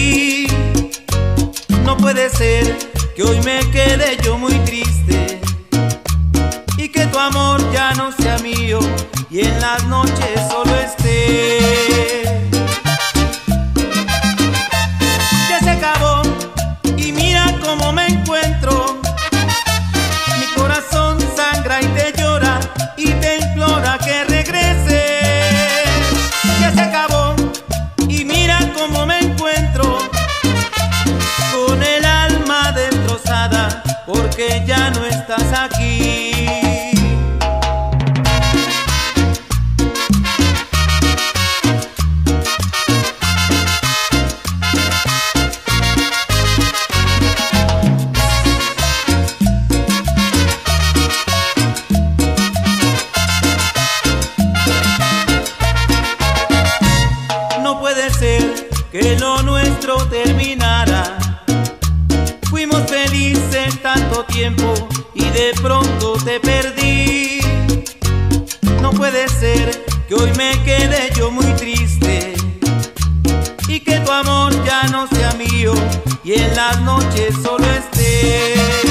perdí. No puede ser que hoy me quede yo muy triste y que tu amor ya no sea mío y en las noches solo esté. Ya se acabó y mira cómo me encuentro. Mi corazón sangra y te llora y te implora que regreses. Ya se acabó y mira cómo me encuentro, con el alma destrozada porque ya no estás aquí. No puede ser que lo nuestro terminara. Fuimos felices tanto tiempo y de pronto te perdí. No puede ser que hoy me quede yo muy triste y que tu amor ya no sea mío y en las noches solo esté.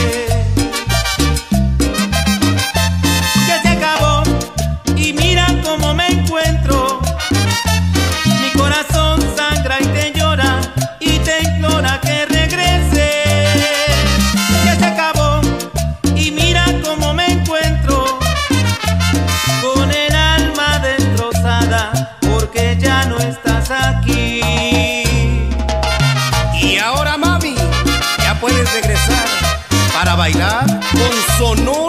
Ya se acabó y mira cómo me encuentro. Mi corazón sangra y te llora y te implora que regreses. Ya se acabó y mira cómo me encuentro, con el alma destrozada porque ya no estás aquí. Y ahora, mami, ya puedes regresar para bailar con Sonora.